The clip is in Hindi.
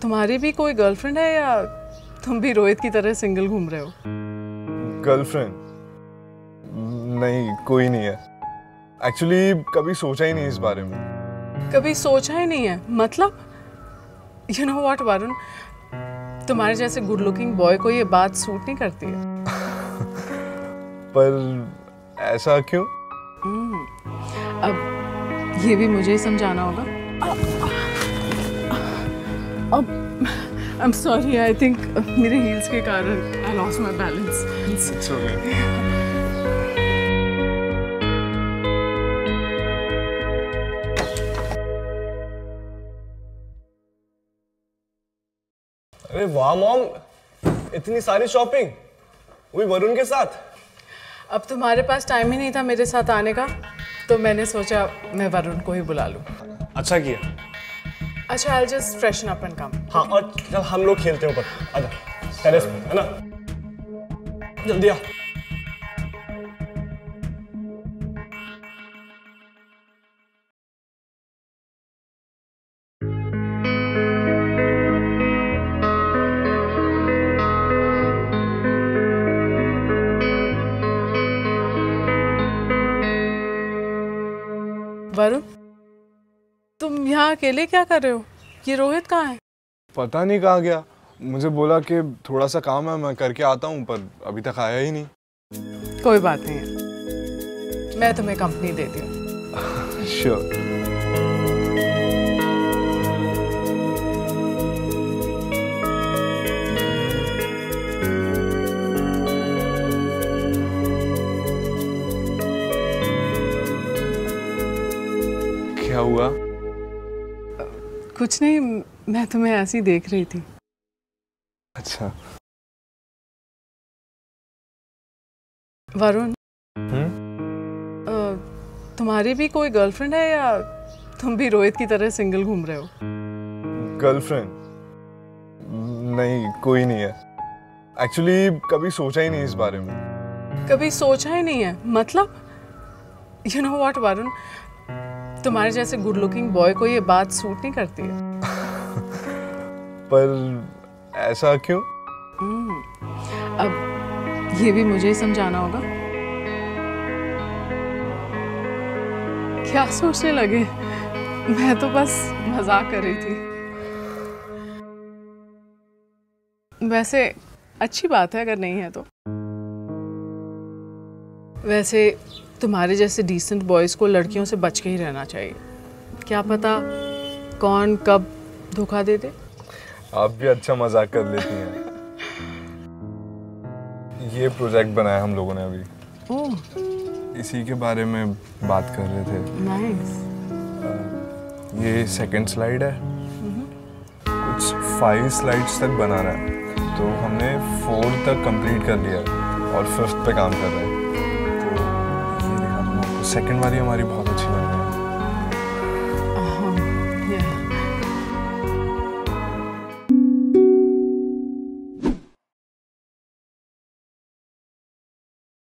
तुम्हारी भी कोई गर्लफ्रेंड है या तुम भी रोहित की तरह सिंगल घूम रहे हो? गर्लफ्रेंड? नहीं, कोई नहीं है। एक्चुअली कभी सोचा ही नहीं इस बारे में। कभी सोचा ही नहीं है मतलब? यू नो व्हाट वरुण, तुम्हारे जैसे गुड लुकिंग बॉय को ये बात सूट नहीं करती है। पर ऐसा क्यों? अब ये भी मुझे ही समझाना होगा। अब I am sorry, I think मेरे हील्स के कारण I lost my balance. It's okay. अरे वाह मॉम, इतनी सारी शॉपिंग, वो भी वरुण के साथ। अब तुम्हारे पास टाइम ही नहीं था मेरे साथ आने का, तो मैंने सोचा मैं वरुण को ही बुला लूं। अच्छा किया। अच्छा, I'll just freshen up and come. हाँ, और चल हम लोग खेलते हैं ऊपर, आजा टेरेस पे, है ना? जल्दी आ। वरुण, तुम यहाँ अकेले क्या कर रहे हो? ये रोहित कहाँ है? पता नहीं कहाँ गया। मुझे बोला कि थोड़ा सा काम है, मैं करके आता हूँ, पर अभी तक आया ही नहीं। कोई बात नहीं है, मैं तुम्हें कंपनी देती हूँ। श्योर। क्या हुआ? कुछ नहीं, मैं तुम्हें ऐसे ही देख रही थी। अच्छा। वरुण, तुम्हारी भी कोई गर्लफ्रेंड है या तुम भी रोहित की तरह सिंगल घूम रहे हो? गर्लफ्रेंड? नहीं, कोई नहीं है। एक्चुअली कभी सोचा ही नहीं इस बारे में। कभी सोचा ही नहीं है मतलब? यू नो व्हाट वरुण, तुम्हारे जैसे गुड लुकिंग बॉय को ये बात सूट नहीं करती है। पर ऐसा क्यों? अब ये भी मुझे ही समझाना होगा। क्या सोचने लगे? मैं तो बस मजाक कर रही थी। वैसे अच्छी बात है अगर नहीं है तो। वैसे तुम्हारे जैसे डिसेंट बॉयज को लड़कियों से बच के ही रहना चाहिए। क्या पता कौन कब धोखा दे दे। आप भी अच्छा मजाक कर लेती हैं। ये प्रोजेक्ट बनाया हम लोगों ने अभी। ओह, इसी के बारे में बात कर रहे थे। नाइस। ये सेकंड स्लाइड है। कुछ 5 स्लाइड्स तक बनाना है, तो हमने 4 तक कंप्लीट कर लिया है और 5th पे काम कर रहे हैं। तो ये दिखा दूँ आपको। सेकंड वाली हमारी बहुत अच्छी